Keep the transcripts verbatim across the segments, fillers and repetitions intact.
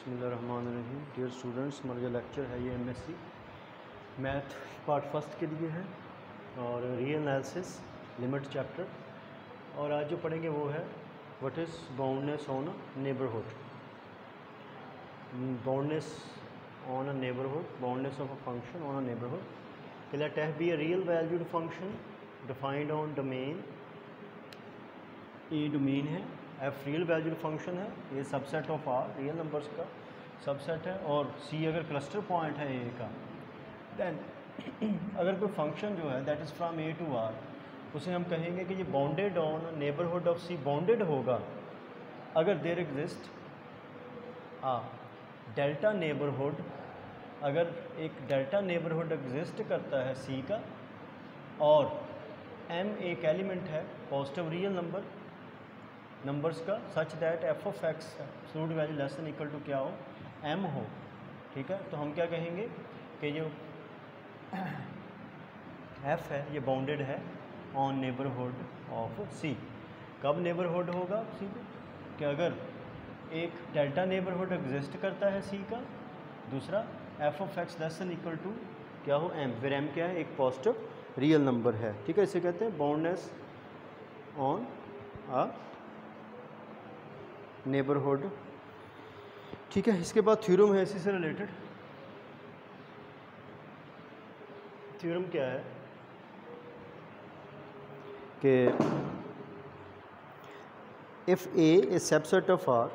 बिस्मिल्लाहिर्रहमानिर्रहीम। Dear students, हमारा जो लेक्चर है ये एमएससी मैथ पार्ट फर्स्ट के लिए है और रियल एनालिसिस लिमिट चैप्टर। और आज जो पढ़ेंगे वो है what is boundedness on a neighbourhood. Boundedness on a neighbourhood, boundedness of a function on a neighbourhood. Let f be a real valued function defined on domain. ये domain है, f real valued function है, ये subset of R real numbers का subset है। और सी अगर cluster point है ए का, देन अगर कोई फंक्शन जो है that is from A to R, उसे हम कहेंगे कि ये bounded on neighbourhood of C. Bounded होगा अगर there exist a delta neighbourhood, अगर एक डेल्टा नेबरहुड एग्जिस्ट करता है सी का और एम एक एलिमेंट है पॉजिटिव रियल नंबर नंबर्स का, such that f of x absolute value less than equal to क्या हो, एम हो। ठीक है, तो हम क्या कहेंगे कि जो एफ है ये बाउंडेड है ऑन नेबरहुड ऑफ सी। कब नेबरहुड होगा सी को, कि अगर एक डेल्टा नेबरहुड एग्जिस्ट करता है सी का, दूसरा f of x less than equal to क्या हो, एम। फिर एम क्या है, एक पॉजिटिव रियल नंबर है। ठीक है, इसे कहते हैं बाउंडनेस ऑन अ नेबरहुड। ठीक है, इसके बाद थ्योरम है इसी से रिलेटेड। थ्योरम क्या है कि if A is subset of R,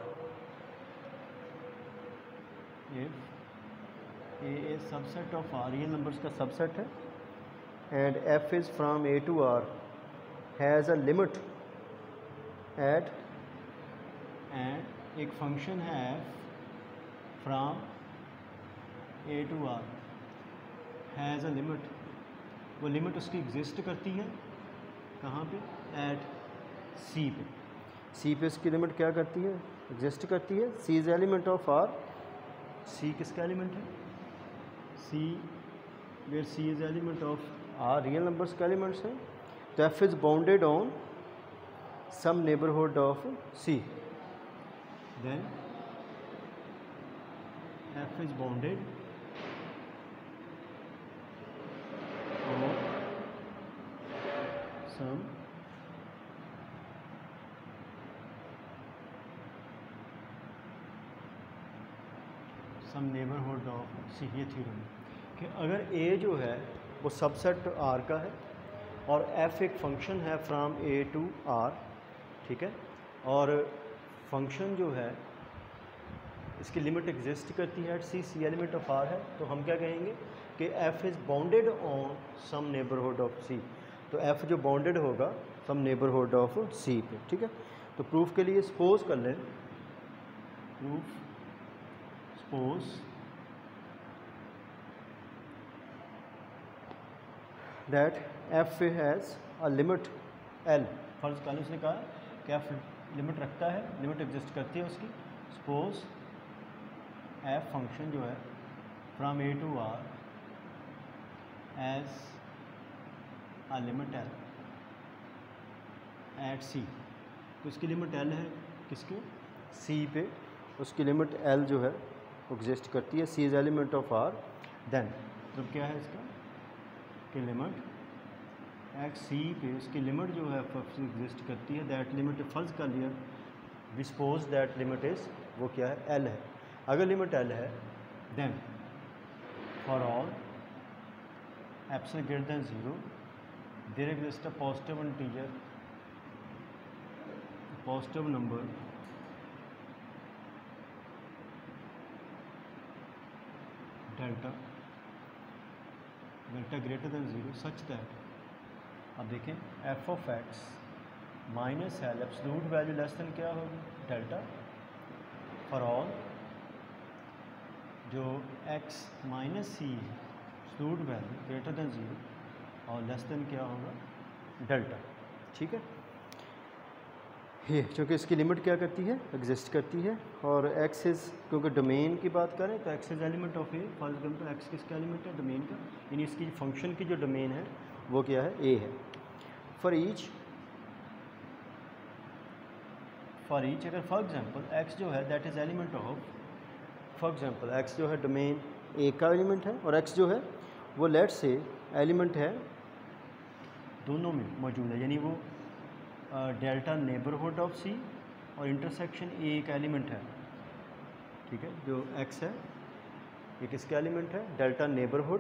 if A is subset of R, real numbers का सबसेट है, and f is from A to R, has a limit at, and एक फंक्शन है f from A to R has a limit, वो limit उसकी exist करती है कहाँ पे, एट सी पे। सी पे इसकी लिमिट क्या करती है, एग्जिस्ट करती है। C is element of R, C किसका एलिमेंट है, C where C is element of R, real numbers का एलिमेंट्स हैं। तो f is bounded on some neighbourhood of C, then f is bounded on some some neighborhood of C। ये theorem कि अगर A जो है वो सबसेट R का है और f एक फंक्शन है फ्रॉम A टू R, ठीक है, और फंक्शन जो है इसकी लिमिट एग्जिस्ट करती है at C, C element of R है, तो हम क्या कहेंगे कि f is bounded on some neighbourhood of C. तो एफ जो बाउंडेड होगा सम नेबरहुड ऑफ सी पे। ठीक है, तो प्रूफ के लिए सपोज कर लें, proof suppose that f has a limit L. फर्ज कर उसने कहा कि एफ लिमिट रखता है, लिमिट एग्जिस्ट करती है उसकी। सपोज एफ फंक्शन जो है from A to R as a limit L at C, तो उसकी लिमिट एल है किसके, सी पे, उसकी लिमिट एल जो है एग्जिस्ट करती है। C is element of R, then तो क्या है इसका कि लिमिट एक्स सी पे उसकी लिमिट जो है एग्जिस्ट करती है। दैट लिमिट फर्ज कर लिया, we suppose that limit is वो क्या है, एल है। अगर लिमिट एल है then for all epsilon greater than zero there exist a positive integer, positive number delta, delta greater than zero such that, अब देखें f of x minus L absolute value less than क्या होगी, delta, for all जो x minus C है absolute value greater than zero और less than क्या होगा, delta. ठीक है, ये क्योंकि इसकी लिमिट क्या करती है, एग्जिस्ट करती है। और एक्स इज़, क्योंकि डोमेन की बात करें तो x is element of A, first करें तो एक्स किसका एलिमेंट है, डोमेन का, यानी इसकी फंक्शन की जो डोमेन है वो क्या है, ए है। फॉर ईच फॉर ईच अगर फॉर एग्जांपल एक्स जो है that is element of for example x जो है डोमेन ए का एलिमेंट है और एक्स जो है वो लेट से एलिमेंट है दोनों में मौजूद है, यानी वो डेल्टा नेबरहुड ऑफ सी और इंटरसेक्शन ए का एलिमेंट है। ठीक है, जो एक्स है ये किसका एलिमेंट है? डेल्टा नेबरहुड,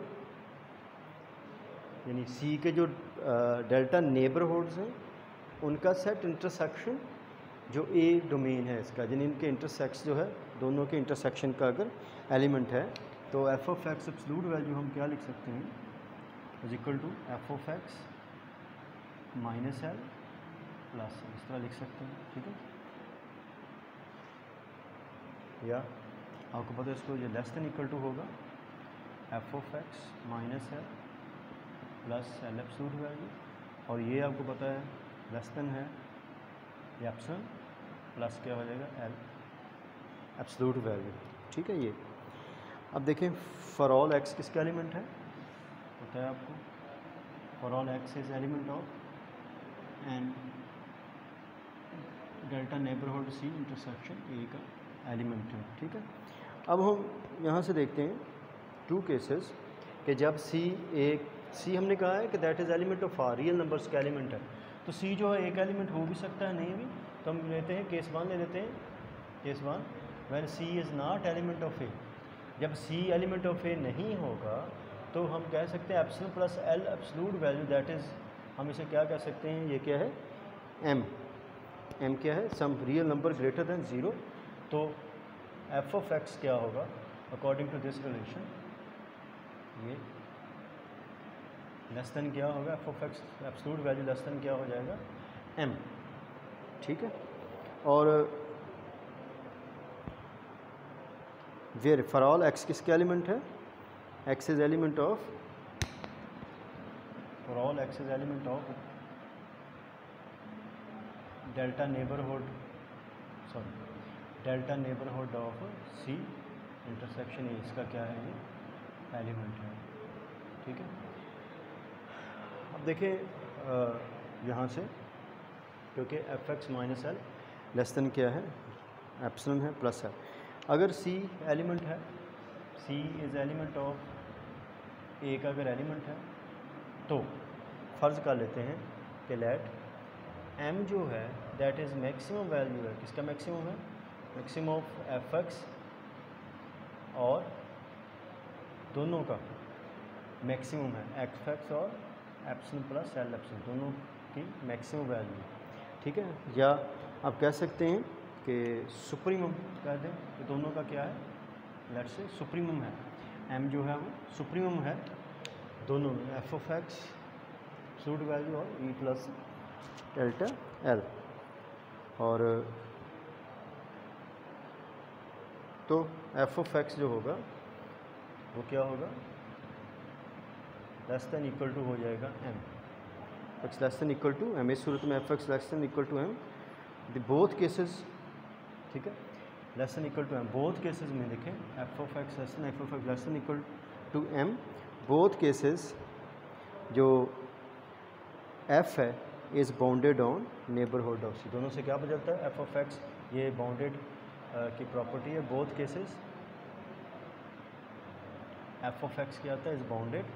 यानी सी के जो डेल्टा नेबरहुड्स हैं उनका सेट इंटरसेक्शन जो ए डोमेन है इसका, यानी इनके इंटरसेक्स जो है दोनों के इंटरसेक्शन का अगर एलिमेंट है तो f of x absolute value हम क्या लिख सकते हैं? Is equal to f of x minus L plus, इस तरह लिख सकते हैं। ठीक है, या आपको पता है इसको ये लेस देन इक्वल टू होगा f of x minus L plus L absolute value, और ये आपको पता है लेस देन है ये एप्सिलॉन प्लस क्या हो जाएगा एल एब्सोल्यूट वैल्यू। ठीक है, ये अब देखें फॉर ऑल एक्स किसका एलिमेंट है? पता है आपको, for all x is element of and delta neighbourhood C intersection A का एलिमेंट है। ठीक है, अब हम यहाँ से देखते हैं टू केसेस कि जब सी एक सी हमने कहा है कि that is element of R, real numbers का एलिमेंट है, तो सी जो है एक एलिमेंट हो भी सकता है, नहीं भी, तो हम लेते हैं केस वन ले लेते हैं। Case one when C is not element of A, जब सी एलिमेंट ऑफ ए नहीं होगा तो हम कह सकते हैं epsilon plus L absolute value, that is हम इसे क्या कह सकते हैं? ये क्या है? एम। एम क्या है? Some real number greater than zero. तो एफ ऑफ एक्स क्या होगा अकॉर्डिंग टू दिस रिलेशन? ये लेस देन क्या होगा? F of x absolute value less than क्या हो जाएगा? एम। ठीक है, और वेयर फॉर ऑल एक्स किसके एलिमेंट है? X is element of, for all x is element of delta neighbourhood, sorry delta neighbourhood of C intersection A, इसका क्या है? ये एलिमेंट है। ठीक है, अब देखें यहाँ से, क्योंकि f x minus L less than क्या है? एप्सिलॉन है प्लस है। अगर सी एलिमेंट है, C is element of A का अगर एलिमेंट है तो फ़र्ज़ कर लेते हैं कि लेट एम जो है दैट इज़ मैक्सिमम वैल्यू है, किसका मैक्सिमम है? मैक्सिमम ऑफ एफ एक्स और दोनों का मैक्सिमम है, एक्स एक्स और एप्सिलॉन प्लस एल एप्सिलॉन, दोनों की मैक्सिमम वैल्यू। ठीक है, या आप कह सकते हैं कि सुप्रीमम कह दें कि दोनों का क्या है? लेट से सुप्रीमम है, एम जो है वो सुप्रीमम है दोनों में, f of x absolute value और ई प्लस डेल्टा एल। और तो एफ ऑफ एक्स जो होगा वो क्या होगा? लेस देन इक्वल टू हो जाएगा M, x less than equal to M. इस सूरत में f x less than equal to M, the both cases. ठीक है, less than equal to M, both cases में देखें f of x less than f of x less than equal to M, both cases जो f है is bounded on neighbourhood of C, दोनों से क्या बदलता है? एफ ऑफ एक्स, ये बाउंडेड की प्रॉपर्टी है, both cases f of x क्या आता है? Is bounded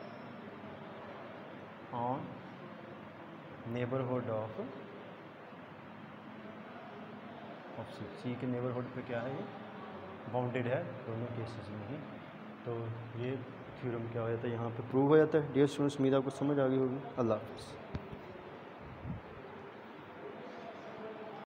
on neighbourhood of of C, C के नेबरहुड पे क्या है? ये बाउंडेड है दोनों केसेस में ही। तो ये थ्योरम क्या हो जाता है? यहाँ पे प्रूव हो जाता है। डियर स्टूडेंट्स, उम्मीद आपको समझ आ गई होगी। अल्लाह हाफ़िज़।